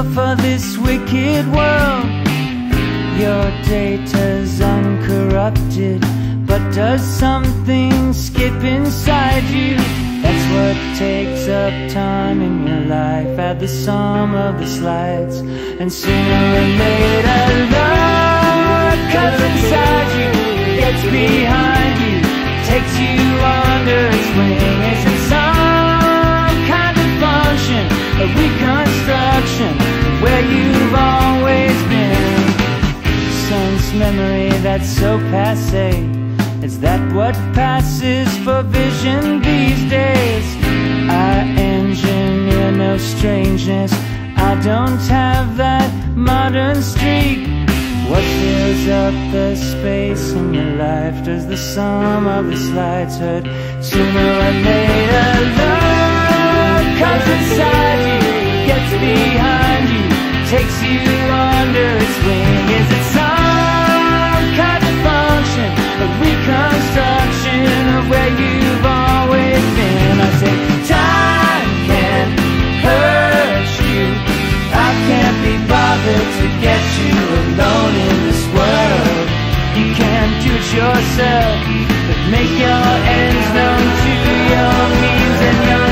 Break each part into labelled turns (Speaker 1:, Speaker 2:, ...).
Speaker 1: for this wicked world. Your data's uncorrupted, but does something skip inside you? That's what takes up time in your life. Add the sum of the slides, and sooner or later love comes inside you, gets behind you, takes you under its wing. Is it some kind of function, a reconstruction of where you've always been? Sense memory that's so passé, is that what passes for vision these days? I engineer no strangeness, I don't have that modern streak. What fills up the space in your life? Does the sum of the slides hurt? Sooner or later love comes inside you, gets behind you, takes you under its wing. Is it some kind of function, a reconstruction of where you've always been? I said time can't hurt you, I can't be bothered to get you alone in this world. You can't do it yourself, but make your ends known to your means and your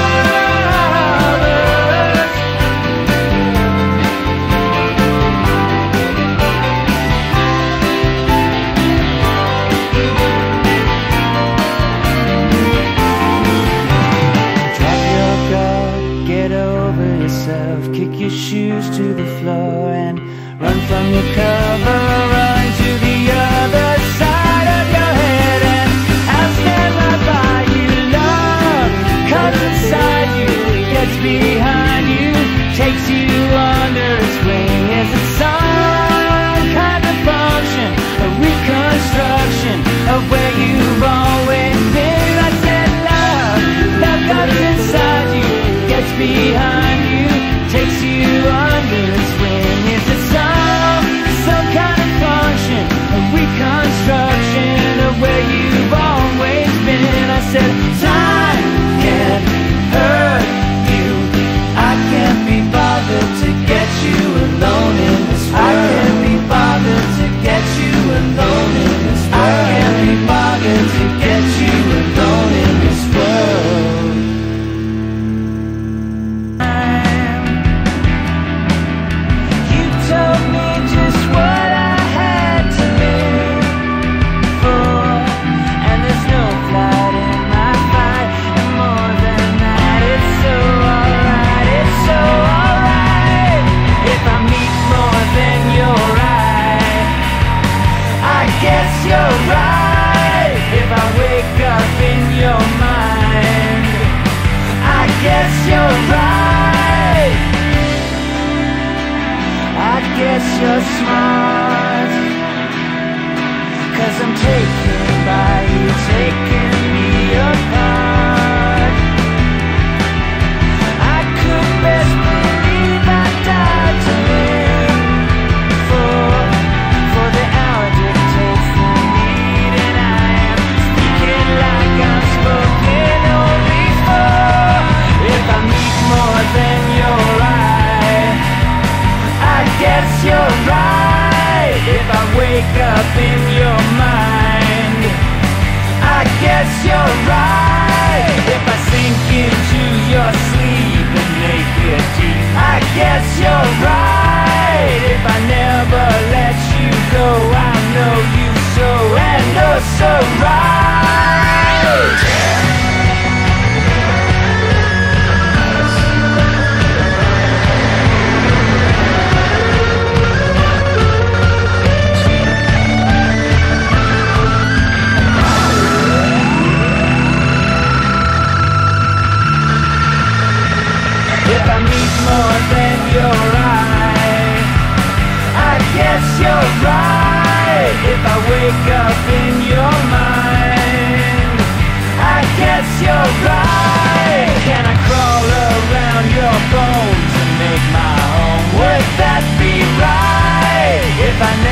Speaker 1: lovers. Drop your guard, get over yourself, kick your shoes to the floor and run from your cover, run to the other side of your head, and I'll stand right by you. Love comes inside you, gets behind you, takes you under its wing. Is it some kind of function, a reconstruction of where you've always been? I said love comes inside you, gets behind you, takes you under its wing. Is it some kind of function, a reconstruction of where you've always been? I said time can't hurt you, I can't be bothered to get you alone in this world. I can't be bothered to get you alone in this world. I can't be bothered to get you alone in this world. You told me just what I had to live for, and there's no flight in my fight, and more than that, it's so alright, it's so alright. If I meet more than you're right, I guess you're right. If I wake up in your mind, I guess you're right. I guess you're smart, 'cause I'm taken by you, taking me apart. I could best believe I died to live for the hour dictates the need, and I am speaking like I'm spoken only for. If I meet more than you're right, I guess you're right. If I wake up in your mind, I guess you're right. If I sink into your sleep and make it deep, I guess you're right. If I never let you go, I know you so and oh so right. If I meet more than you're right, I guess you're right. If I wake up in your mind, I guess you're right. Can I crawl around your bones and make my home? Would that be right? If I